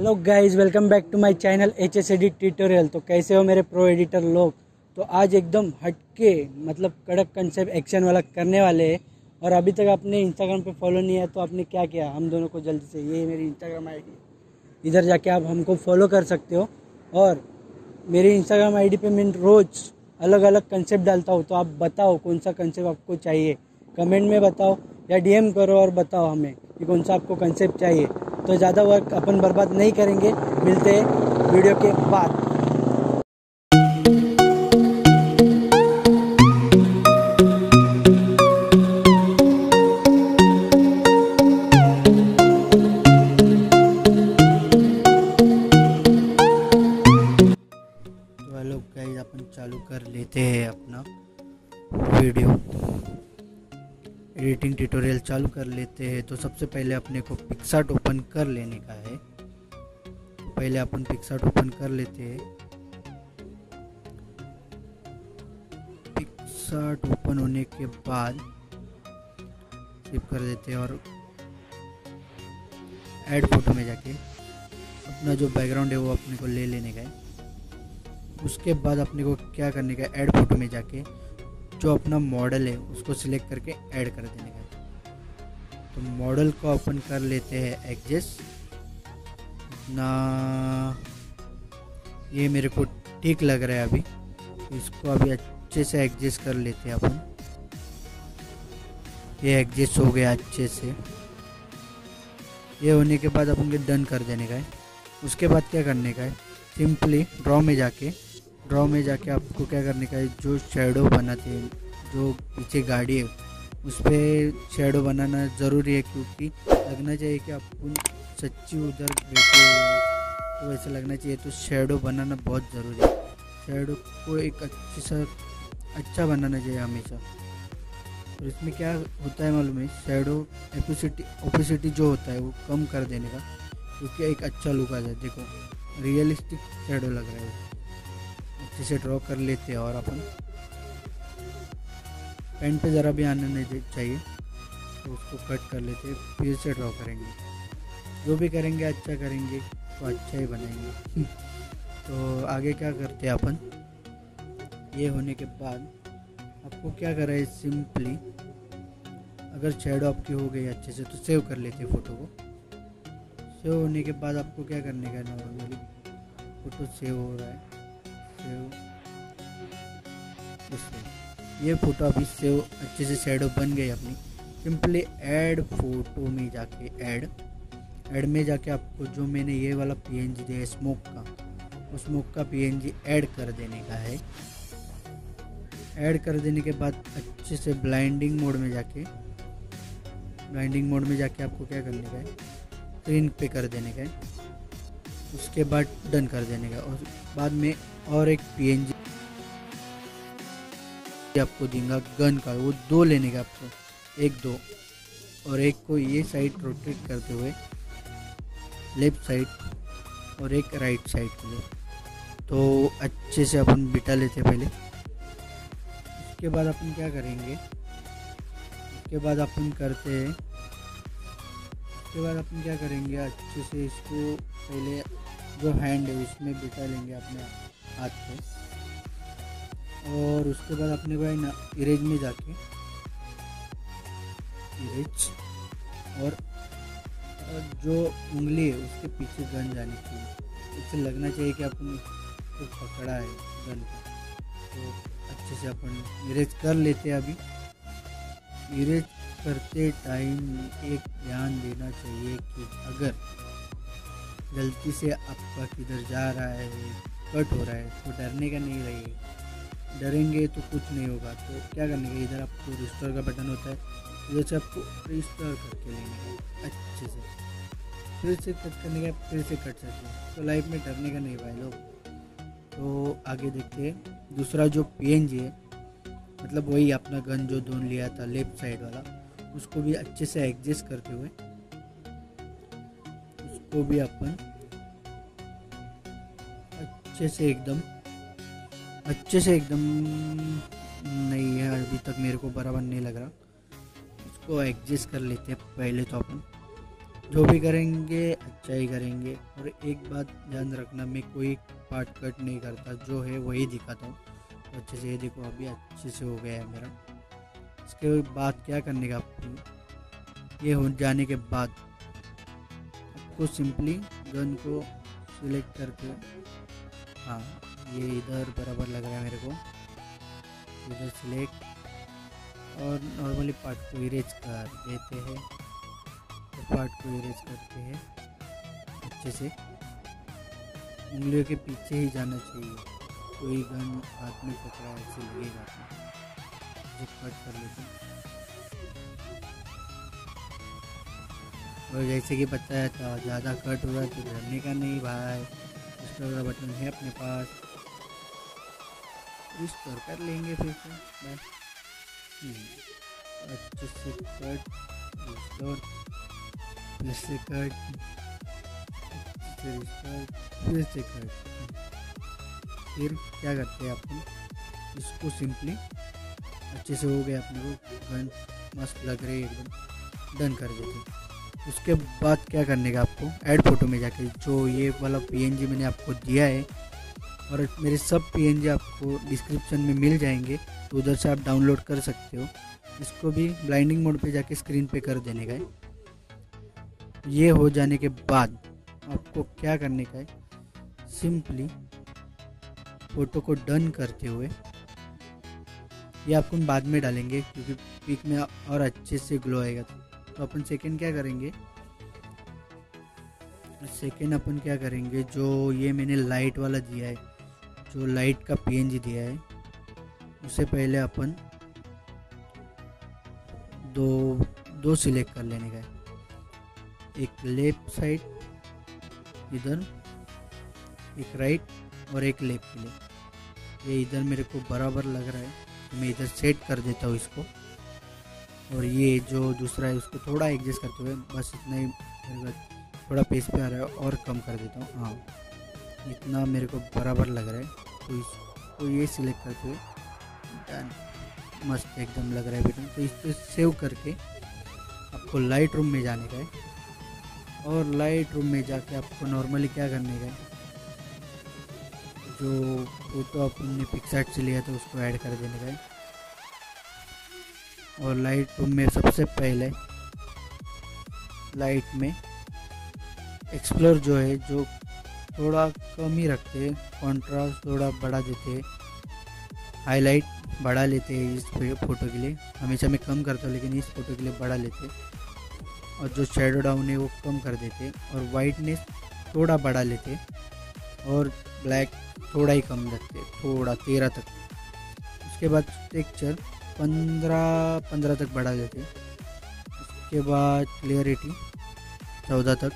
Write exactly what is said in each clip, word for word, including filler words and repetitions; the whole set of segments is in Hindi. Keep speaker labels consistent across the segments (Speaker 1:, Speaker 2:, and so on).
Speaker 1: Hello guys, welcome back to my channel H S edit tutorial. तो कैसे हो मेरे प्रो एडिटर लोग। तो आज एकदम हटके मतलब कड़क कंसेप्ट एक्शन वाला करने वाले हैं। और अभी तक आपने इंस्टाग्राम पे फॉलो नहीं है तो आपने क्या किया, हम दोनों को जल्दी से, ये मेरी इंस्टाग्राम आईडी, इधर जाके आप हमको फॉलो कर सकते हो। और मेरी इंस्टाग्राम आईडी पे मैं रोज़ अलग अलग कंसेप्ट डालता हूँ, तो आप बताओ कौन सा कंसेप्ट आपको चाहिए, कमेंट में बताओ या डीएम करो और बताओ हमें कि कौन सा आपको कंसेप्ट चाहिए। तो ज़्यादा वर्क अपन बर्बाद नहीं करेंगे, मिलते हैं वीडियो के बाद। तो हेलो गाइस, अपन चालू कर लेते हैं अपना वीडियो एडिटिंग ट्यूटोरियल चालू कर लेते हैं। तो सबसे पहले अपने को पिक्सार्ट ओपन कर लेने का है। तो पहले अपन पिक्सार्ट ओपन कर लेते हैं। पिक्सार्ट ओपन होने के बाद सेव कर देते हैं और ऐड फोटो में जाके अपना जो बैकग्राउंड है वो अपने को ले लेने का है। उसके बाद अपने को क्या करने का है, ऐड फोटो में जाके जो अपना मॉडल है उसको सिलेक्ट करके ऐड कर देने का है। तो मॉडल को ओपन कर लेते हैं एडजस्ट ना, ये मेरे को ठीक लग रहा है अभी। तो इसको अभी अच्छे से एडजस्ट कर लेते हैं अपन। ये एडजस्ट हो गया अच्छे से। ये होने के बाद अपन को डन कर देने का है। उसके बाद क्या करने का है, सिंपली ड्रॉ में जाके ड्रॉ में जाके आपको क्या करने का है, जो शेडो बनाते हैं, जो पीछे गाड़ी है उस पर शेडो बनाना ज़रूरी है, क्योंकि लगना चाहिए कि अपन सच्ची उधर बैठे हुए हैं, तो वैसे लगना चाहिए। तो शेडो बनाना बहुत ज़रूरी है। शेडो को एक अच्छे सा अच्छा बनाना चाहिए हमेशा। और इसमें क्या होता है मालूम है, शेडो एपिसिटी ओपेसिटी जो होता है वो कम कर देने का, क्योंकि एक अच्छा लुक आ जाए। देखो रियलिस्टिक शेडो लग रहा है। अच्छे से ड्रॉ कर लेते हैं और अपन पेन पे ज़रा भी आने नहीं चाहिए, तो उसको कट कर लेते हैं, फिर से ड्रॉ करेंगे। जो भी करेंगे अच्छा करेंगे तो अच्छा ही बनाएंगे। तो आगे क्या करते हैं अपन, ये होने के बाद आपको क्या करा है, सिंपली अगर शेडो आपकी हो गई अच्छे से तो सेव कर लेते हैं फ़ोटो को। सेव होने के बाद आपको क्या करने का है, नॉर्मली फ़ोटो सेव हो रहा है, सेव ये फ़ोटो अभी सेव अच्छे से शेडो बन गई अपनी। सिंपली ऐड फोटो में जाके ऐड ऐड में जाके आपको जो मैंने ये वाला पीएनजी दिया है स्मोक का, उस स्मोक का पीएनजी ऐड कर देने का है। ऐड कर देने के बाद अच्छे से ब्लाइंडिंग मोड में जाके ब्लाइंडिंग मोड में जाके आपको क्या करने का है, स्क्रीन पे कर देने का है। उसके बाद डन कर देने का। और बाद में और एक पीएनजी आपको दूंगा गन का, वो दो लेने का आपको, एक दो, और एक को ये साइड रोटेट करते हुए लेफ्ट साइड और एक राइट साइड के लिए। तो अच्छे से अपन बिठा लेते हैं पहले। उसके बाद अपन क्या करेंगे, उसके बाद अपन करते हैं उसके बाद अपन क्या करेंगे, अच्छे से इसको पहले जो हैंड है उसमें बिठा लेंगे अपने हाथ पे। और उसके बाद अपने को है ना इरेज में जाके इरेज और जो उंगली है उसके पीछे गन जानी चाहिए। इससे लगना चाहिए कि अपन को पकड़ा है गन को। तो अच्छे से अपन इरेज कर लेते हैं। अभी इरेज करते टाइम एक ध्यान देना चाहिए कि अगर गलती से आपका किधर जा रहा है, कट हो रहा है, तो डरने का नहीं रहिए। डरेंगे तो कुछ नहीं होगा। तो क्या करने का, इधर आपको रिस्टोर का बटन होता है, इधर से आपको रिस्टोर करके लेने का अच्छे से, फिर से कट करने का, फिर से कट सकते हैं। तो लाइफ में डरने का नहीं भाई लोग। तो आगे देखते हैं दूसरा जो पीएनजी है, मतलब वही अपना गन जो धुन लिया था लेफ्ट साइड वाला, उसको भी अच्छे से एडजस्ट करते हुए उसको भी अपन अच्छे से एकदम अच्छे से एकदम नहीं है, अभी तक मेरे को बराबर नहीं लग रहा। इसको एडजस्ट कर लेते हैं पहले तो अपन। जो भी करेंगे अच्छा ही करेंगे। और एक बात ध्यान रखना, मैं कोई पार्ट कट नहीं करता, जो है वही दिखाता हूँ। तो अच्छे से ये देखो अभी अच्छे से हो गया है मेरा। इसके बाद क्या करने का आपको, ये हो जाने के बाद आपको सिंपली गन को सिलेक्ट करके, हाँ ये इधर बराबर लग रहा है मेरे को, इधर सिलेक्ट और नॉर्मली पार्ट को इरेज कर देते हैं। तो पार्ट को इरेज करते हैं अच्छे से, उंगलियों के पीछे ही जाना चाहिए, कोई गन हाथ में पकड़ा ऐसे लगेगा जो कट कर लेते हैं। और जैसे कि बताया था ज़्यादा कट हुआ तो डरने का नहीं भाई, रिस्टोर बटन है अपने पास, रिस्टोर कर लेंगे फिर से बस। अच्छे से कट, रिस्टोर, फिर से कट, फिर रिस्टोर, फिर से कट। फिर क्या करते हैं अपन, इसको सिंपली अच्छे से हो गया अपने को, गन मस्त लग रही है एकदम, डन कर देते हैं। उसके बाद क्या करने का आपको, ऐड फोटो में जाके जो ये वाला पीएनजी मैंने आपको दिया है, और मेरे सब पीएनजी आपको डिस्क्रिप्शन में मिल जाएंगे, तो उधर से आप डाउनलोड कर सकते हो। इसको भी ब्लाइंडिंग मोड पे जाके स्क्रीन पे कर देने का है। ये हो जाने के बाद आपको क्या करने का है, सिंपली फ़ोटो को डन करते हुए, ये आपको बाद में डालेंगे क्योंकि पिक में और अच्छे से ग्लो आएगा। तो अपन सेकंड क्या करेंगे, सेकंड अपन क्या करेंगे, जो ये मैंने लाइट वाला दिया है, जो लाइट का पीएनजी दिया है, उससे पहले अपन दो दो सिलेक्ट कर लेने का है, एक लेफ्ट साइड इधर, एक राइट और एक लेफ्ट के लिए। ये इधर मेरे को बराबर लग रहा है तो मैं इधर सेट कर देता हूँ इसको, और ये जो दूसरा है उसको थोड़ा एडजस्ट करते हुए, बस इतना ही मेरे को थोड़ा पेस पे आ रहा है और कम कर देता हूँ, हाँ इतना मेरे को बराबर लग रहा है। तो इसको ये सिलेक्ट करते हुए डन, मस्त एकदम लग रहा है बेटा। तो इसको सेव करके आपको लाइट रूम में जाने का है, और लाइट रूम में जाके आपको नॉर्मली क्या करने का है, जो फोटो आपने पिक्सार्ट से लिया था उसको ऐड कर देने का है। और लाइट रूम में सबसे पहले लाइट में एक्सप्लोर जो है, जो थोड़ा कम ही रखते हैं, कॉन्ट्रास्ट थोड़ा बढ़ा देते हैं, हाईलाइट बढ़ा लेते हैं इस फ़ोटो के लिए। हमेशा मैं कम करता हूँ लेकिन इस फ़ोटो के लिए बढ़ा लेते हैं। और जो शेडो डाउन है वो कम कर देते हैं, और वाइटनेस थोड़ा बढ़ा लेते हैं, और ब्लैक थोड़ा ही कम रखते हैं, थोड़ा तेरह तक। उसके बाद टेक्सचर पंद्रह पंद्रह तक बढ़ा देते हैं। उसके बाद क्लियरिटी चौदह तक,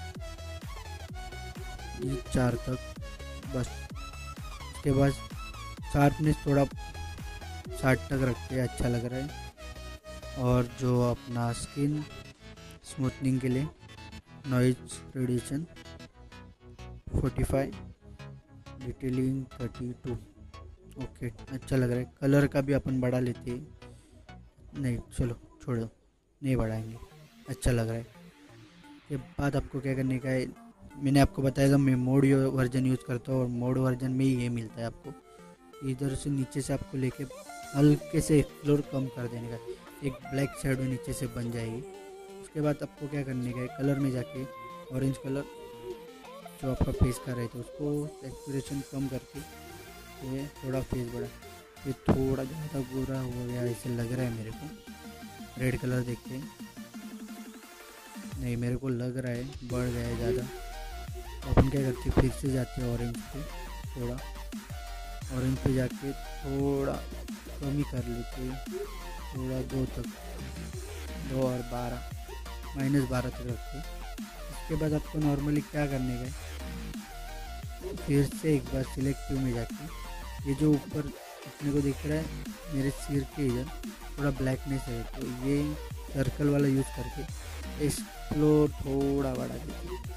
Speaker 1: ये चार तक बस। उसके बाद शार्पनेस थोड़ा साठ तक रखते हैं, अच्छा लग रहा है। और जो अपना स्किन स्मूथनिंग के लिए नॉइज रेडिएशन पैंतालीस, डिटेलिंग बत्तीस, ओके अच्छा लग रहा है। कलर का भी अपन बढ़ा लेते हैं, नहीं चलो छोड़ दो, नहीं बढ़ाएंगे, अच्छा लग रहा है। के बाद आपको क्या करने का है, मैंने आपको बताया था मैं मोड वर्जन यूज़ करता हूँ, और मोड वर्जन में ही ये मिलता है आपको। इधर से नीचे से आपको लेके हल्के से एक्सप्लोर कम कर देने का, एक ब्लैक शेडो नीचे से बन जाएगी। उसके बाद आपको क्या करने का है, कलर में जाके ऑरेंज कलर जो आपका फेस का रहे थे उसको एक्सप्रेशन कम करके ये थोड़ा फेस बढ़ा, ये थोड़ा ज़्यादा गोरा हो गया ऐसे लग रहा है मेरे को। रेड कलर देखते हैं, नहीं मेरे को लग रहा है बढ़ गया है ज़्यादा। तो अपन क्या करते हैं, फिर से जाते हैं ऑरेंज पे, थोड़ा ऑरेंज पे जाके थोड़ा कम ही कर लेते हैं, थोड़ा दो तक, दो और बारह माइनस बारह तक रखते हैं। उसके बाद आपको नॉर्मली क्या करने का है, फिर से एक बार सिलेक्टिव में जाके ये जो ऊपर अपने को दिख रहा है मेरे सिर के इधर थोड़ा ब्लैकनेस है, तो ये सर्कल वाला यूज़ करके एक्सप्लोर थोड़ा बढ़ा देते हैं,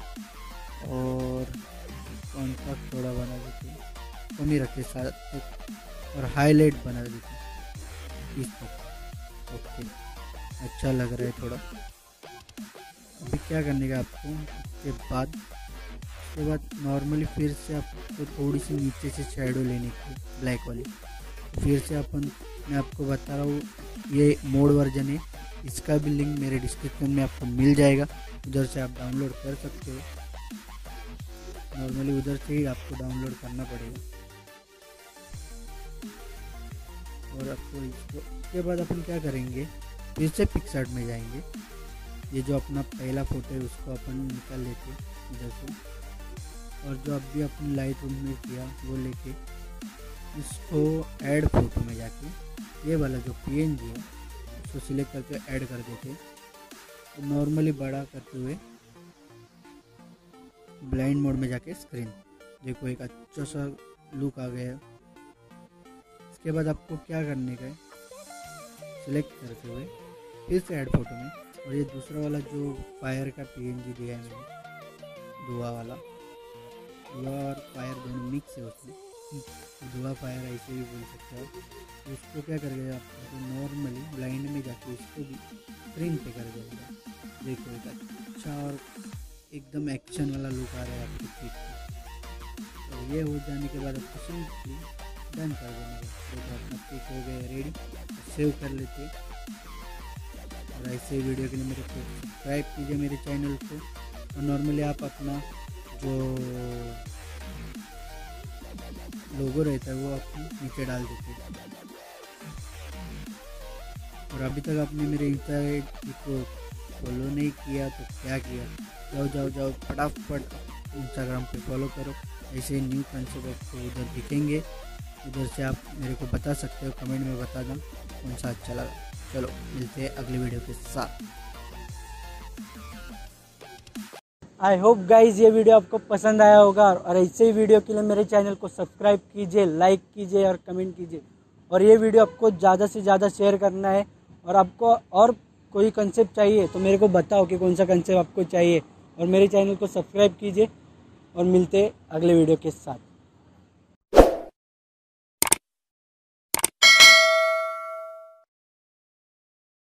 Speaker 1: और कॉन्ट्रास्ट थोड़ा बना देते हैं, कम ही रखते साथ तक, और हाईलाइट बना देते हैं इस तक, ओके अच्छा लग रहा है थोड़ा। अभी क्या करने का आपको, इसके बाद उसके बाद नॉर्मली फिर से आपको थोड़ी सी नीचे से शैडो लेने की ब्लैक वाली। फिर से अपन मैं आपको बता रहा हूँ, ये मोड वर्जन है, इसका भी लिंक मेरे डिस्क्रिप्शन में आपको मिल जाएगा, उधर से आप डाउनलोड कर सकते हो। नॉर्मली उधर से ही आपको डाउनलोड करना पड़ेगा। और आपको इसको इसके बाद अपन क्या करेंगे, फिर से पिक्सआर्ट में जाएंगे। ये जो अपना पहला फ़ोटो है उसको अपन निकाल लेते इधर से, और जो अभी अपने लाइट रूम में किया वो लेके इसको ऐड फोटो में जाके ये वाला जो पीएनजी है उसको सिलेक्ट करके ऐड कर देते। तो नॉर्मली बड़ा करते हुए ब्लाइंड मोड में जाके स्क्रीन देखो एक अच्छा सा लुक आ गया। इसके बाद आपको क्या करने का है, सिलेक्ट करते हुए फिर से ऐड फोटो में, और ये दूसरा वाला जो फायर का पीएनजी दिया है मैंने, धुआं वाला, धुआं और फायर दोनों मिक्स है उसमें, धुआं फायर ऐसे भी बोल सकते हो। तो इसको क्या करेगा आपको, नॉर्मली ब्लाइंड में जाके इसको भी स्क्रीन पे कर देगा। देखो एक अच्छा और एकदम एक्शन वाला लुक आ रहा है आपकी पिक को। और ये हो जाने के बाद आपको सिंपली डन कर देने का। देखो अपना पिक हो गया रेडी, सेव कर लेते। और ऐसे वीडियो के लिए मेरे को सब्सक्राइब कीजिए मेरे चैनल को। और नॉर्मली आप अपना जो लोगो रहता है वो आप नीचे डाल देते हैं। और अभी तक आपने मेरे इंस्टा को फॉलो नहीं किया तो क्या किया, जाओ जाओ जाओ फटाफट इंस्टाग्राम पे फॉलो करो। ऐसे न्यू कंसेप्ट आपको उधर दिखेंगे, उधर से आप मेरे को बता सकते हो, कमेंट में बता दो कौन सा अच्छा लगा। चलो मिलते हैं अगले वीडियो के साथ।
Speaker 2: आई होप गाइज ये वीडियो आपको पसंद आया होगा, और ऐसे ही वीडियो के लिए मेरे चैनल को सब्सक्राइब कीजिए, लाइक कीजिए और कमेंट कीजिए। और ये वीडियो आपको ज़्यादा से ज़्यादा शेयर करना है। और आपको और कोई कंसेप्ट चाहिए तो मेरे को बताओ कि कौन सा कंसेप्ट आपको चाहिए, और मेरे चैनल को सब्सक्राइब कीजिए। और मिलते हैं अगले वीडियो के साथ।